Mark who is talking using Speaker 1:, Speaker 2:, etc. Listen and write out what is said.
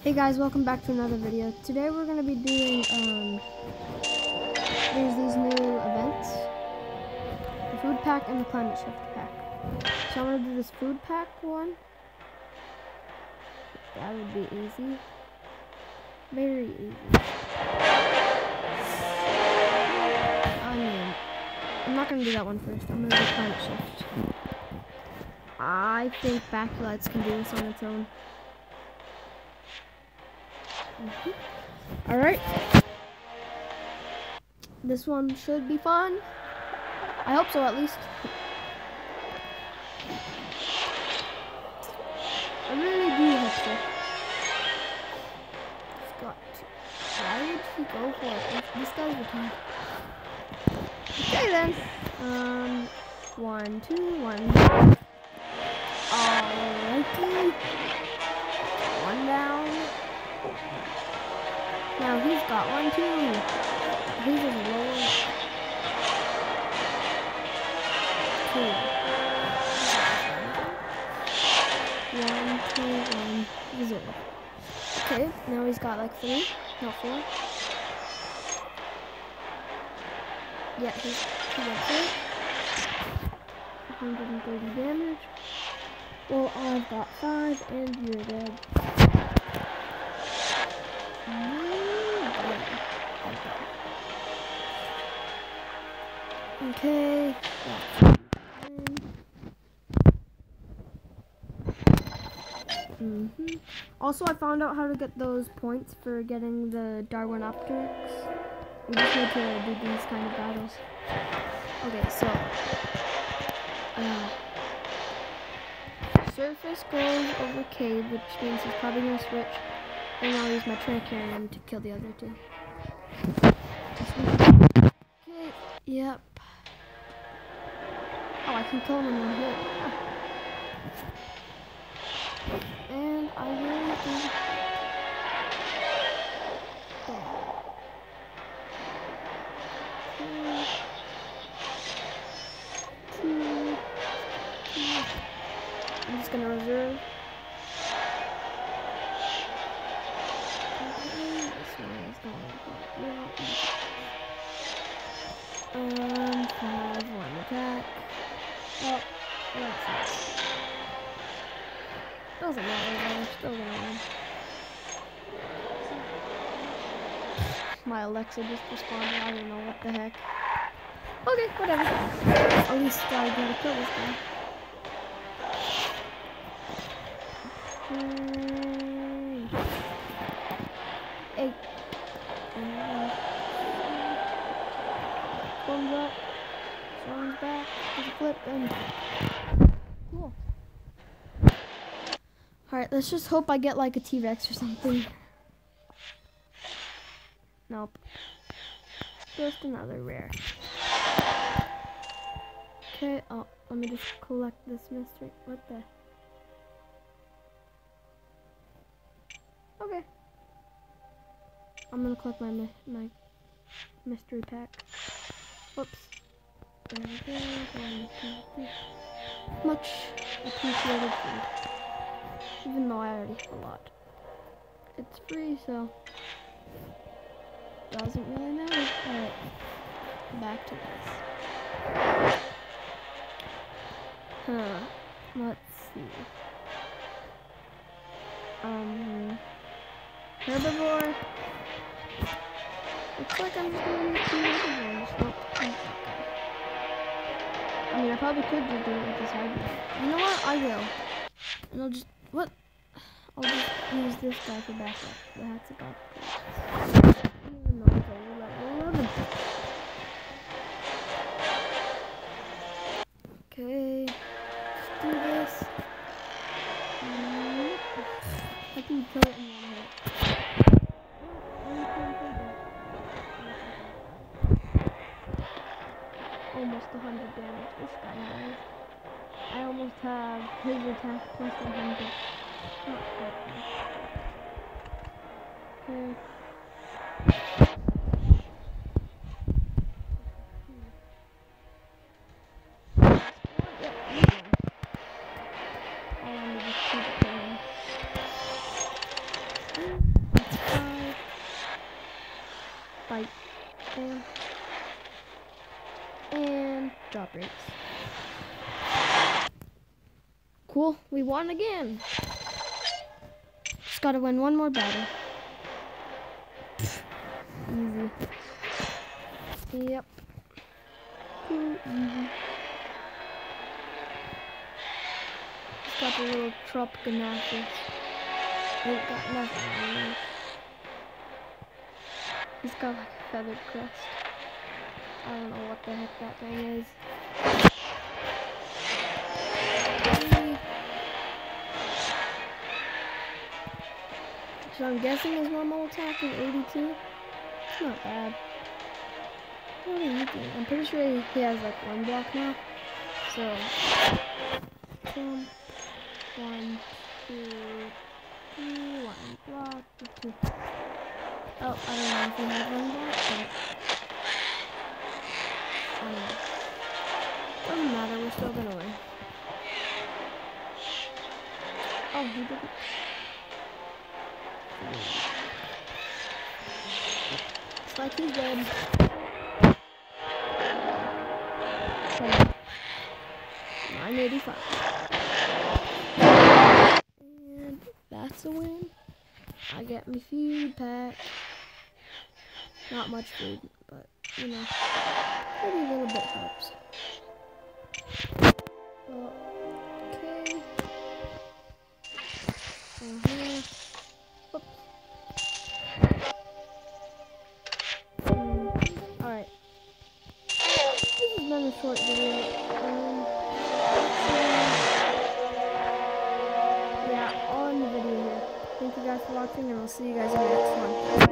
Speaker 1: Hey guys, welcome back to another video. Today we're going to be doing, there's these new events. The food pack and the climate shift pack. So I'm going to do this food pack one. That would be easy. Very easy. I'm not going to do that one first. I'm going to do climate shift. I think Backlights can do this on its own. Alright. This one should be fun. I hope so, at least. I really do hope so. He's got to. Why did he go for it? This guy's retarded. Okay then. 1, 2, 1. Alrighty. One down. Now he's got 1, 2. He's just rolling. 2. 1, 2, 1, 0. Okay, now he's got like 3, not 4. Yeah, he got 3. 130 damage. Well, I've got 5, and you're dead. Okay. Also, I found out how to get those points for getting the Darwin Optics. We just need to do these kind of battles. Okay, so surface goes over cave, which means he's probably gonna switch. And I'll use my Trinitarian to kill the other two. Okay, yep. Oh, I can kill him in one hit. And I really think... I'm just gonna reserve. One attack. Oh, that's it. Doesn't matter, though. Still gonna win. My Alexa just responded. I don't know what the heck. Okay, whatever. At least I gotta kill this guy. Hey. Thumbs up. Someone's back. There's a flip and cool. Alright, let's just hope I get like a T-Rex or something. Nope. Just another rare. Okay, oh, let me just collect this mystery. What the? Okay. I'm gonna collect my mystery pack. Whoops. There we go. 1, 2, 3. Much appreciated food. Even though I already have a lot. It's free, so doesn't really matter. Alright. Back to this. Let's see. Herbivore. Looks like I'm just gonna use 2 herbivores. Nope. I mean, I probably could just do it with this herbivore. You know what? I will. And I'll just... What? I'll just use this guy for backup. That's about it. Even though it's only level 11. Okay. Let's do this. I can kill it in 1 hit. Almost 100 damage. This guy has. I almost have his attack plus 100. Not quite. Okay. That's 5. Bite. Bam. And drop rates. Cool, we won again. Just gotta win one more battle. Easy. Yep. Too easy. Just got the little tropical Nasus. Ain't got nothing on me. He's got like a feathered crest. I don't know what the heck that thing is. So I'm guessing his normal attack is 82. It's not bad. What are you doing? I'm pretty sure he has like 1 block now. So, jump, 1, 2, 3, 1 block, 2. Oh, I don't know if he has 1 block, but I don't know. Doesn't matter, we're still gonna win. Oh, he didn't. It's like he's dead. Okay. 985. And that's a win. I get my food pack. Not much food, but you know, maybe a little bit helps. Okay. Oops. Alright. This has been a short video. Yeah, I'll end the video here. Thank you guys for watching, and I'll see you guys in the next one.